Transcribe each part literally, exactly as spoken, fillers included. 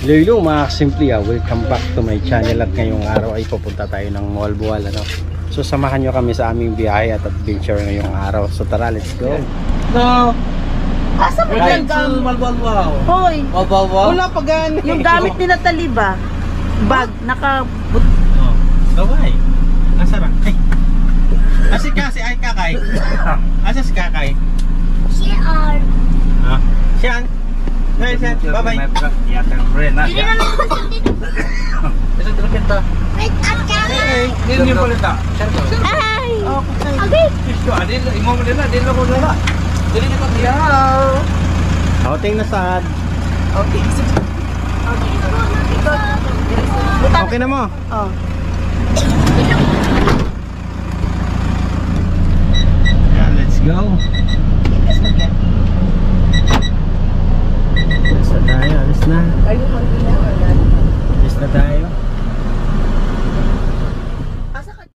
Hello, hello mga kasimple, ah. Welcome back to my channel. At ngayong araw ay pupunta tayo ng Malboal, ano? So samahan nyo kami sa aming biyahe at adventure ngayong araw. So tara, let's go. No. Asa mo Right yung gamit? Malbalwaw. Hoy, Malbalwaw. Wala pa gani. yung gamit ni Natalie ba? Bag, naka... Oh, gaway. Asara. Ay. Asi kasi ay kakay. Asa si kakay? C R. Ah. Siyan. Hey, siyan. Bye-bye. Hindi na naman dito. Isa dito kita. Wait, at Hey, hindi niyo pala ta. Hi! Okay. Isto, adin imo mo dila, dilo ko dala. Dili ni ko tiya. Outing na sad. Okay. Okay na mo? Oh. Yeah, let's go. Alis na tayo, alis na. Are you hungry now or not? Alis na tayo. Asa ka?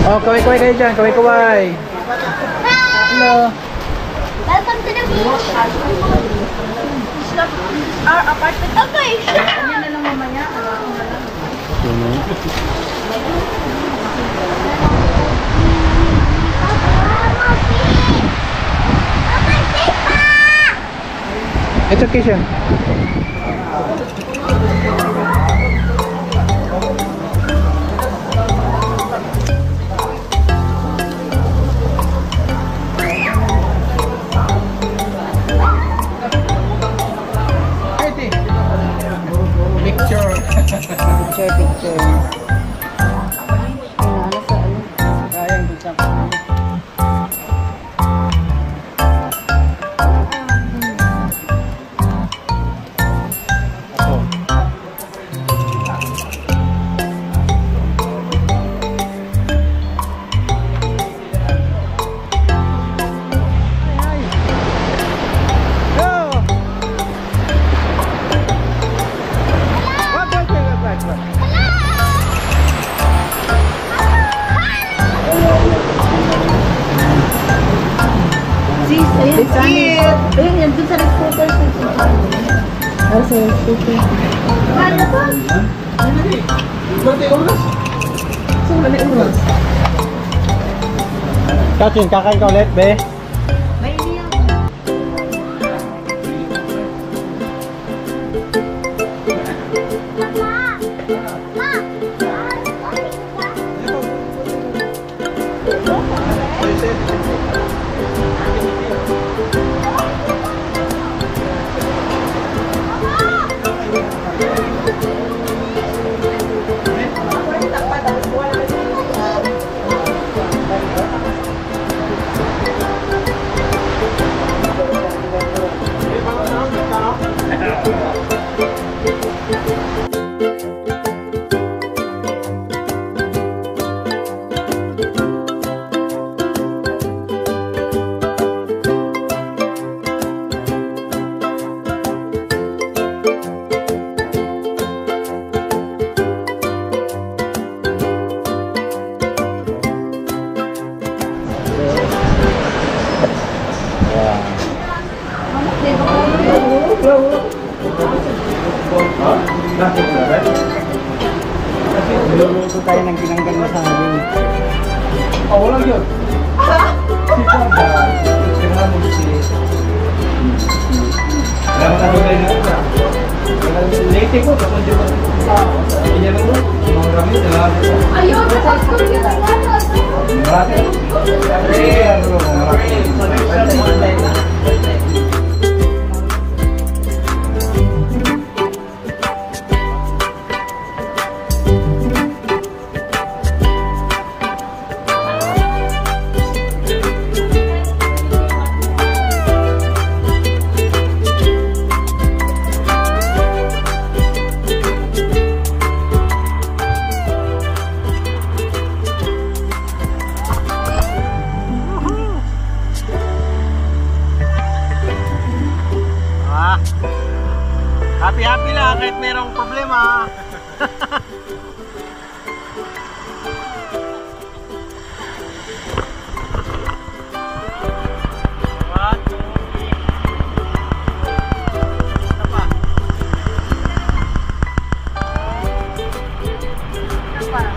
Oh, kaway-kaway kayo dyan. Kaway-kaway. Hello. Welcome to the beach. Our apartment. Okay, Yan na lang mamaya. Ako na lang. It's okay siya. Picture. Picture, picture. Ano sa ano? Kayang dun sa Sis, ayun. Ayun, ayun, yan dun sa scooter. Ah, sa scooter. Ano po? So, wala oras. Kachin, kakain ka ulit, be? May iniyak. Niluluto tayo ng ginanggang na saging. Oh, wala yun. Si Panda. Kailangan mo si... Kailangan ka doon na ito. Late ko, tapos di ba? Iyan mo, mga rami, kailangan mo. Ayun, napag-school ka na nga. Marami. Eh, ano, marami. Happy-happy lang kahit mayroong problema. One, two, three. Isa pa. Isa pa.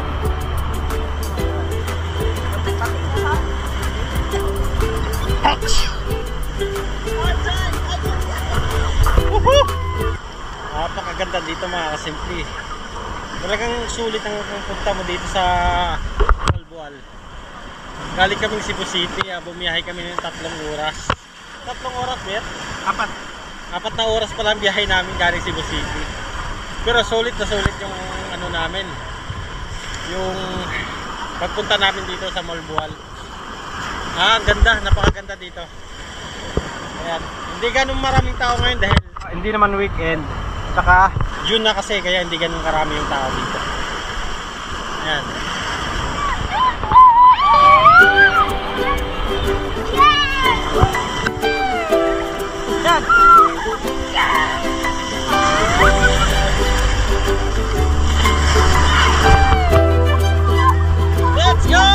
Napakaganda dito mga kasimple. Talagang sulit ang punta mo dito sa Malbual. Galing kaming Cebu City, ah, bumiyahe kami ng tatlong oras. Tatlong oras, bet? Apat. Apat na oras pala ang biyahe namin galing Cebu City. Pero sulit na sulit yung ano namin. Yung pagpunta namin dito sa Malbual. Ah, ang ganda, napakaganda dito. Ayan. Hindi ganun maraming tao ngayon dahil hindi naman weekend. Saka June na kasi kaya hindi ganun karami yung tao dito. Ayan. Yan. Let's go!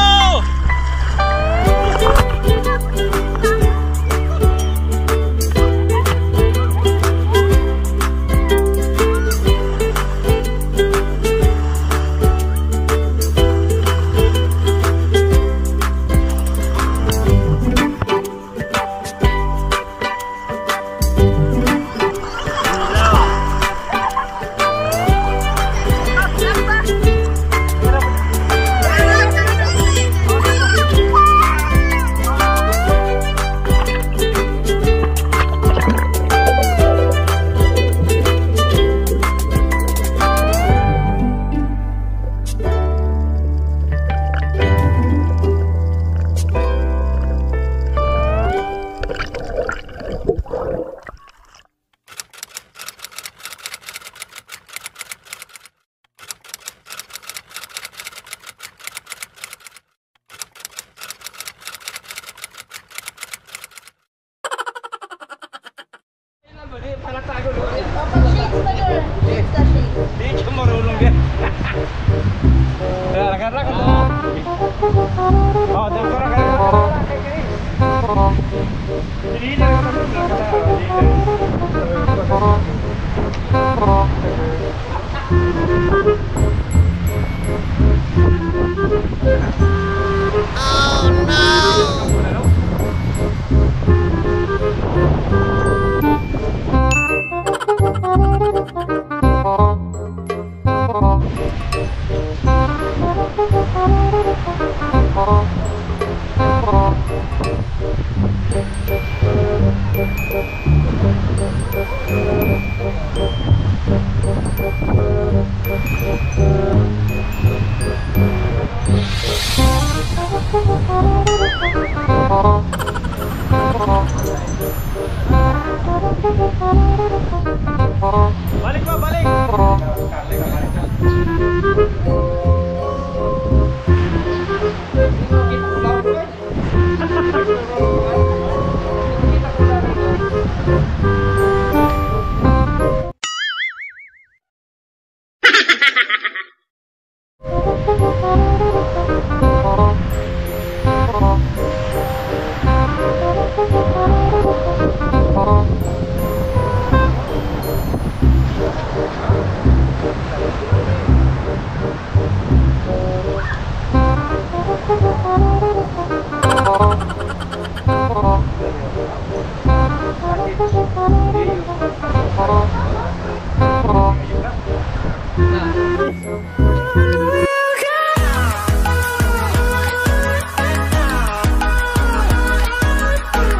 Oh, dan ko ra kay. Dili na